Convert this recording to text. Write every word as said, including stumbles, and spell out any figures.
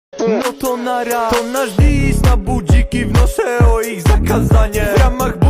No to nara, to nasz list na budziki, wnoszę o ich zakazanie. W ramach